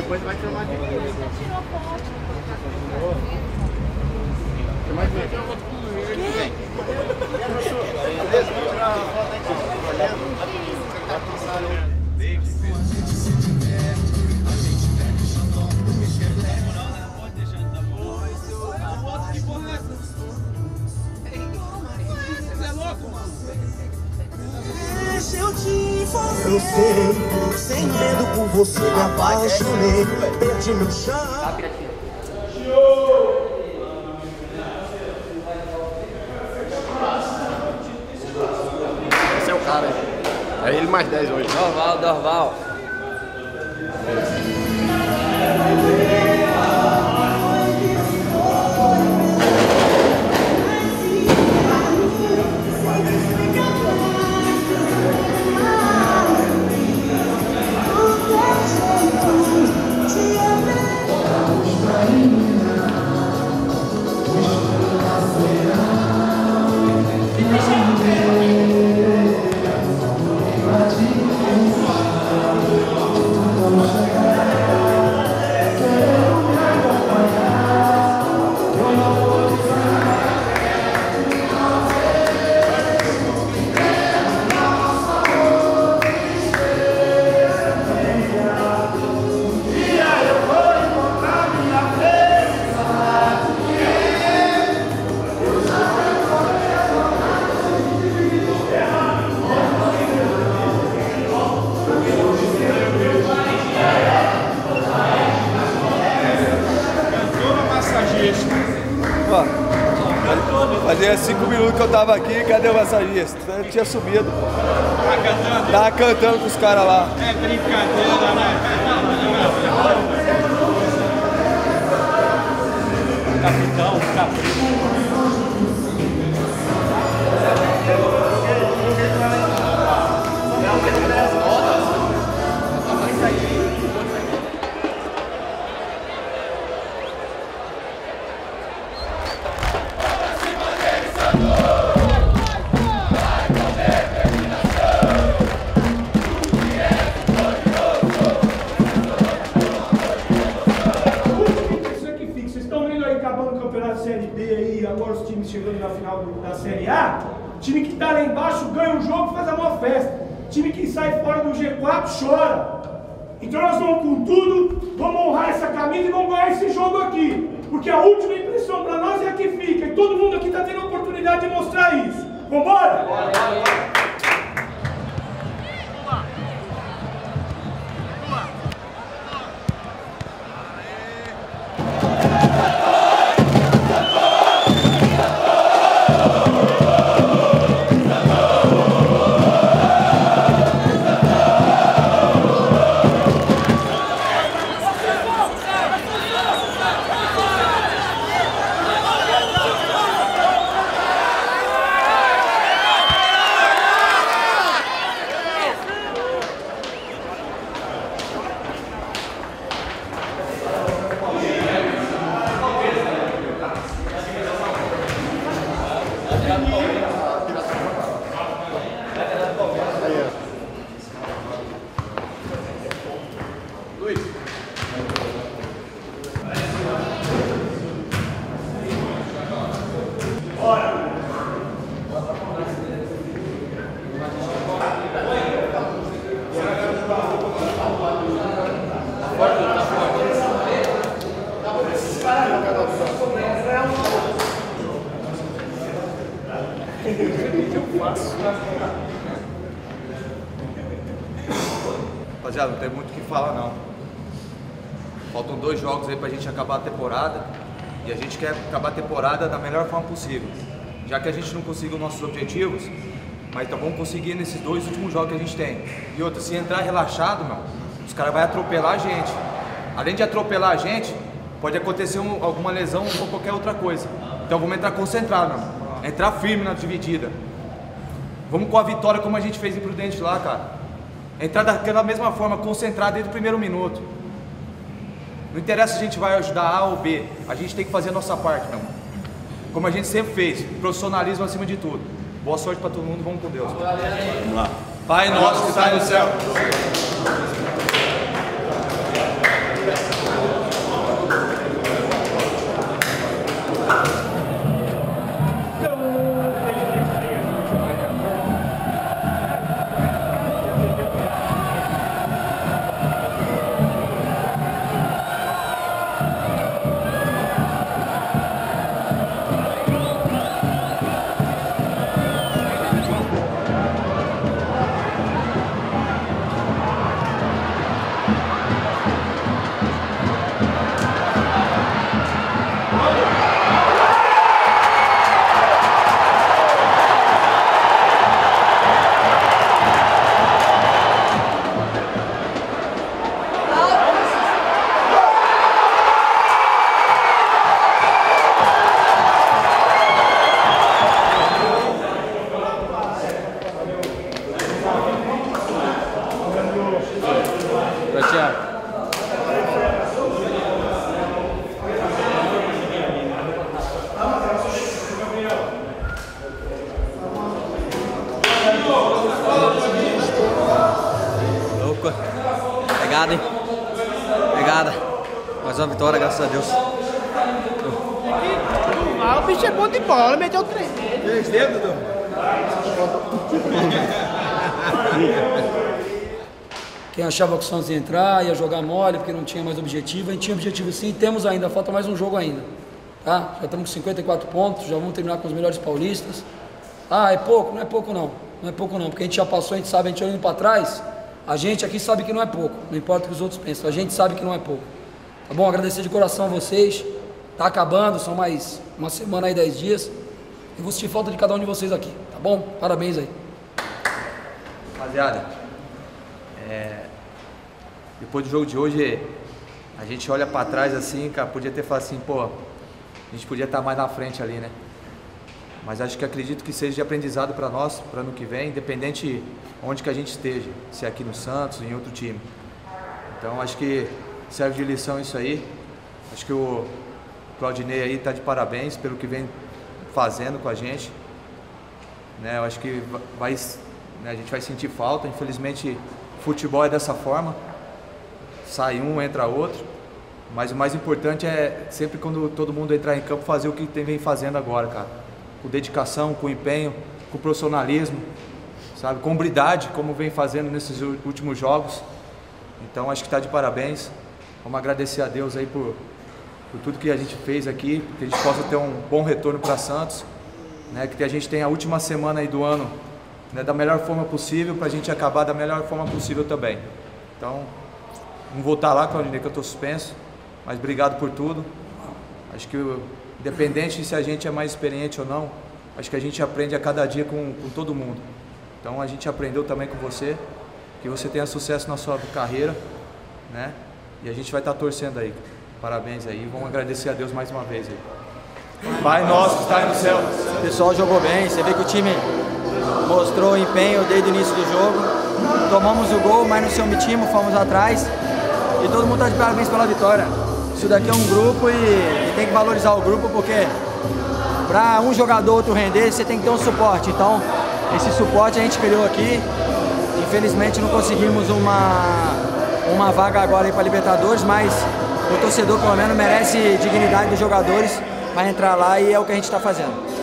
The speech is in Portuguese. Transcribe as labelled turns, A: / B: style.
A: Depois vai tirar mais de coisa.
B: Tirou foto.
A: Tem mais de coisa. Beleza, vou tirar uma foto aí que você tá trabalhando.
C: Eu sei, sem medo por você me apaixonei, perdi meu chão.
A: Esse é o cara, é ele mais 10 hoje.
D: Dorval.
E: Fazia 5 minutos que eu tava aqui, cadê o massagista? Eu tinha subido.
F: Tá cantando?
E: Tava cantando com os caras lá.
F: É brincadeira, né? Capitão, capricho.
G: Série B aí, agora os times chegando na final da Série A, time que tá lá embaixo ganha um jogo, faz a maior festa. Time que sai fora do G4 chora. Então nós vamos com tudo, vamos honrar essa camisa e vamos ganhar esse jogo aqui. Porque a última impressão para nós é a que fica. E todo mundo aqui tá tendo a oportunidade de mostrar isso. Vambora?
E: Rapaziada, não tem muito o que falar não. Faltam 2 jogos aí pra gente acabar a temporada. E a gente quer acabar a temporada da melhor forma possível. Já que a gente não conseguiu nossos objetivos, mas então vamos conseguir nesses 2 últimos jogos que a gente tem. E outra, se entrar relaxado, meu, os caras vão atropelar a gente. Além de atropelar a gente, pode acontecer alguma lesão ou qualquer outra coisa. Então vamos entrar concentrado, meu. Entrar firme na dividida. Vamos com a vitória como a gente fez em Prudente lá, cara. Entrar daquela mesma forma, concentrado desde o primeiro minuto. Não interessa se a gente vai ajudar A ou B. A gente tem que fazer a nossa parte, meu. Como a gente sempre fez. Profissionalismo acima de tudo. Boa sorte para todo mundo. Vamos com Deus. Vamos lá. Pai nosso que está no céu.
B: vitória, graças a Deus.
D: O bicho é bom de bola, meteu 3.
B: 3 dedos, Dudu?
H: Quem achava que o Santos ia entrar, ia jogar mole, porque não tinha mais objetivo. A gente tinha objetivo sim, temos ainda, falta mais um jogo ainda. Tá? Já estamos com 54 pontos, já vamos terminar com os melhores paulistas. Ah, é pouco? Não é pouco não. Não é pouco não, porque a gente já passou, a gente sabe, a gente olhando para trás, a gente aqui sabe que não é pouco. Não importa o que os outros pensam, a gente sabe que não é pouco. Tá bom? Agradecer de coração a vocês. Tá acabando, são mais uma semana aí, 10 dias. Eu vou sentir falta de cada um de vocês aqui, tá bom? Parabéns aí.
E: Rapaziada, depois do jogo de hoje, a gente olha pra trás assim, cara, podia ter falado assim, pô, a gente podia estar mais na frente ali, né? Mas acho que acredito que seja de aprendizado para nós, para ano que vem, independente onde que a gente esteja, se é aqui no Santos, em outro time. Então acho que serve de lição isso aí. Acho que o Claudinei aí tá de parabéns pelo que vem fazendo com a gente. Né, eu acho que a gente vai sentir falta, infelizmente futebol é dessa forma. Sai um, entra outro, mas o mais importante é sempre quando todo mundo entrar em campo fazer o que vem fazendo agora, cara. Com dedicação, com empenho, com profissionalismo, sabe? Com hombridade, como vem fazendo nesses últimos jogos. Então acho que está de parabéns. Vamos agradecer a Deus aí por tudo que a gente fez aqui, que a gente possa ter um bom retorno para Santos, né? Que a gente tenha a última semana aí do ano, né, da melhor forma possível, para a gente acabar da melhor forma possível também. Então, não vou estar lá, Claudinei, que eu estou suspenso, mas obrigado por tudo. Acho que, independente se a gente é mais experiente ou não, acho que a gente aprende a cada dia com todo mundo. Então, a gente aprendeu também com você, que você tenha sucesso na sua carreira, né? E a gente vai estar torcendo aí. Parabéns aí, vamos agradecer a Deus mais uma vez aí. Pai nosso que está aí no céu.
B: O pessoal jogou bem, você vê que o time mostrou empenho desde o início do jogo. Tomamos o gol, mas não se omitimos, fomos atrás. E todo mundo está de parabéns pela vitória. Isso daqui é um grupo e tem que valorizar o grupo, porque para um jogador outro render, você tem que ter um suporte. Então, esse suporte a gente criou aqui. Infelizmente não conseguimos uma vaga agora para Libertadores, mas o torcedor pelo menos merece dignidade dos jogadores para entrar lá e é o que a gente está fazendo.